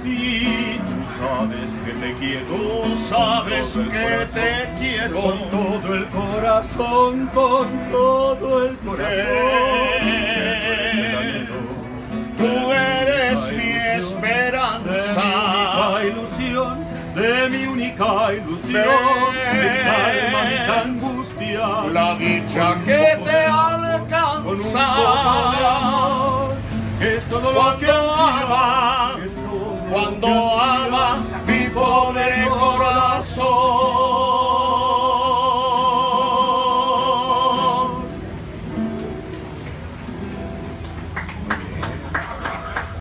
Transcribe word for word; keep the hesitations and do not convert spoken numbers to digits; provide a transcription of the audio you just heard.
Sí, tú sabes que te quiero, tú sabes que te quiero con todo el corazón, con todo el corazón. Tú eres mi esperanza, de mi única ilusión, de mi única ilusión, que calma mis angustias, la dicha que